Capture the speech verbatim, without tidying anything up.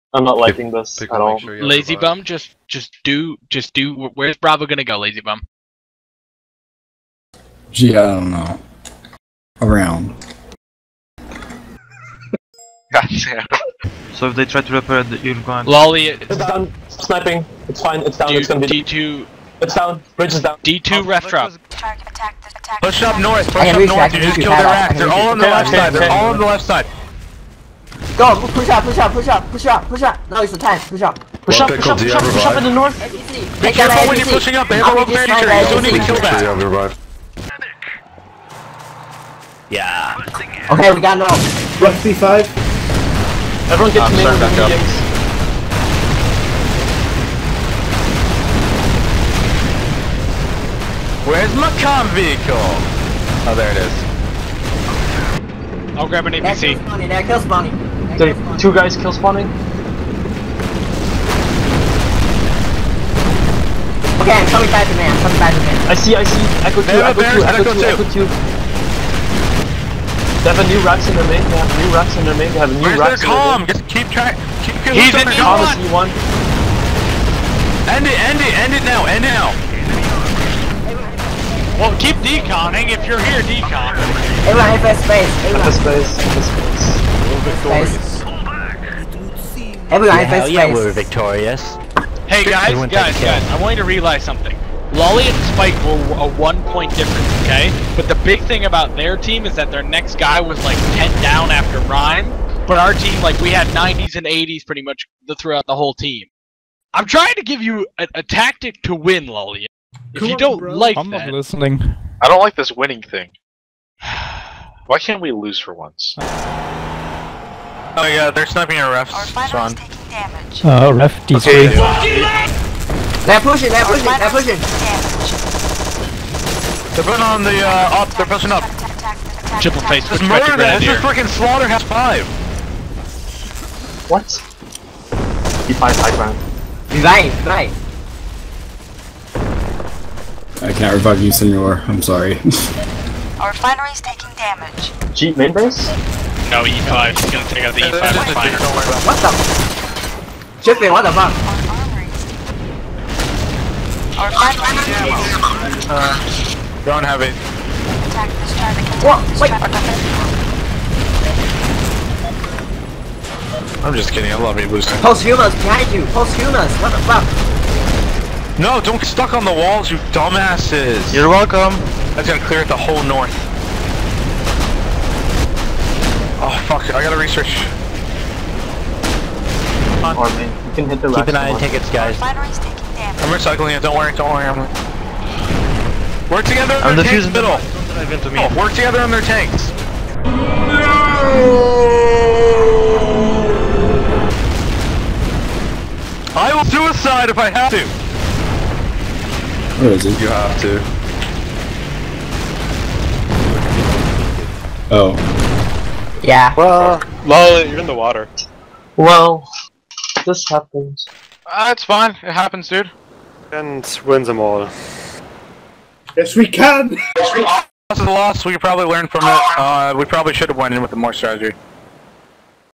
I'm not liking this Pick at all. sure Lazy bum, just just do just do. Where's Bravo gonna go, lazy bum? Gee, I don't know. Around. So if they try to repair the you're going. Lolly, It's down. Sniping. It's fine. It's down. D, It's gonna be. D two. It's down. Bridge is down. D two ref drop. Push up north. Push I can up reach you, I north. can You just reach you. killed their I axe. can They're reach all you. on the Okay, left okay, side. They're okay. all on the left side. Go, push up, push up, push up, push up, push up. Now it's the time, push up. Push up. Push up. Push up. Push up in the north. Be careful when you're pushing up. They have a low barrier. You still need to kill that. Yeah. Okay, we got no. Rough B five. Everyone get to me with the back up. mediums. Where's my comm vehicle? Oh, there it is. I'll grab an A P That C. kills money, that kills money. That There, kills money. two guys kill spawning. Okay, I'm coming back to man, I'm coming back to man. I see. I see. Echo They two. have a Echo two. barracks, Echo Echo two. two. Echo two. They have a new racks in their main. They have new racks in their main. They have a new Where's their racks in their comm? main. Just keep track. Keep keep He's looking in at E their Thomas comm. E one. End it. End it. End it now. End it now. Well, keep deconning if you're here, decon. Everyone F S space, At everyone the space. At the space. space. Everyone F S Hell yeah, space. we're victorious. Hey guys, Everyone guys, take guys, I want you to realize something. Lolly and Spike were a one point difference, okay? But the big thing about their team is that their next guy was like ten down after Rhyme. But our team, like, we had nineties and eighties pretty much throughout the whole team. I'm trying to give you a, a tactic to win, Lolly. If Come you on, don't bro. like I'm that... not listening. I don't like this winning thing. Why can't we lose for once? Oh yeah, they're sniping our refs. Sean. Uh, ref D three. They're pushing, they're pushing, they're pushing. They're putting on the uh, up. They're pushing up. Triple face, Just switch back murder to that. This is Grenadier. freaking Slaughterhouse five. What? E five high ground. Right, right. I can't revive you, senor. I'm sorry. Our refinery's taking damage. G main base. No, E five. He's gonna take out the E five refiner. Don't worry about What the? Chippy, what the fuck? Our refinery's taking it. Uh, don't have it. attack this target. What? Wait. I'm just kidding. I love you, Lucy. Posthumous behind you, posthumous, what the fuck? No, don't get stuck on the walls, you dumbasses. You're welcome. That's gonna clear the whole north. Oh fuck! I gotta research. Or main. You can hit the Keep racks. an eye on more. tickets, guys. Refinery's taking damage. I'm recycling it. Don't worry. Don't worry. I'm. Work together on I'm their tanks defusing middle. the don't dive into me. Oh, work together on their tanks. I will suicide if I have to. Where is it? You have to. Oh. Yeah. Well, Lolly, you're in the water. Well, this happens. Uh, it's fine. It happens, dude. And wins them all. Yes, we can! Loss is a loss. We could probably learn from it. Uh, we probably should have went in with a more strategy.